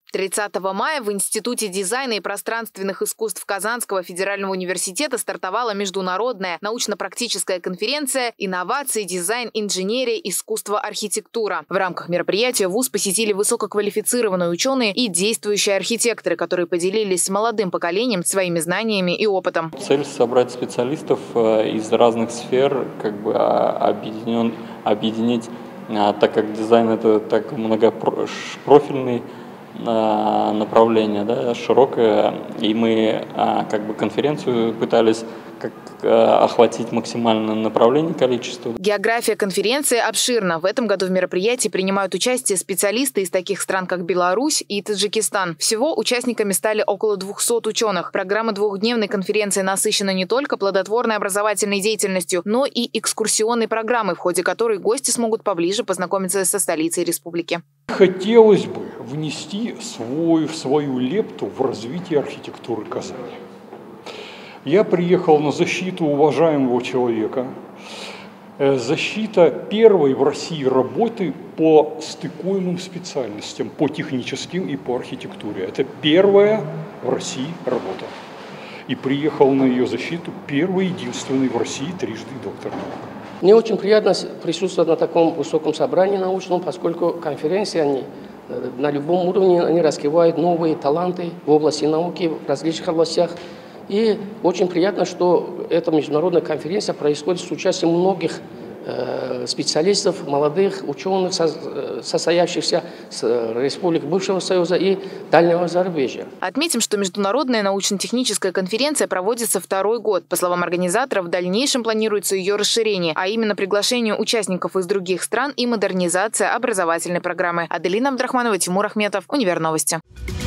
30 мая в Институте дизайна и пространственных искусств Казанского федерального университета стартовала международная научно-практическая конференция «Инновации, дизайн, инженерия, искусство, архитектура». В рамках мероприятия вуз посетили высококвалифицированные ученые и действующие архитекторы, которые поделились с молодым поколением своими знаниями и опытом. Цель – собрать специалистов из разных сфер, объединить, так как дизайн – это так многопрофильный направление, да, широкое, и мы конференцию пытались охватить максимальное направление, количество. География конференции обширна. В этом году в мероприятии принимают участие специалисты из таких стран, как Беларусь и Таджикистан. Всего участниками стали около 200 ученых. Программа двухдневной конференции насыщена не только плодотворной образовательной деятельностью, но и экскурсионной программой, в ходе которой гости смогут поближе познакомиться со столицей республики. Хотелось бы внести свою лепту в развитие архитектуры Казани. Я приехал на защиту уважаемого человека, защита первой в России работы по стыкуемым специальностям, по техническим и по архитектуре. Это первая в России работа. И приехал на ее защиту первый, единственный в России трижды доктор наук. Мне очень приятно присутствовать на таком высоком собрании научном, поскольку конференции на любом уровне они раскрывают новые таланты в области науки, в различных областях. И очень приятно, что эта международная конференция происходит с участием многих специалистов, молодых ученых, состоящихся с республик бывшего Союза и дальнего зарубежья. Отметим, что международная научно-техническая конференция проводится второй год. По словам организаторов, в дальнейшем планируется ее расширение, а именно приглашение участников из других стран и модернизация образовательной программы. Аделина Абдрахманова, Тимур Ахметов, Универновости.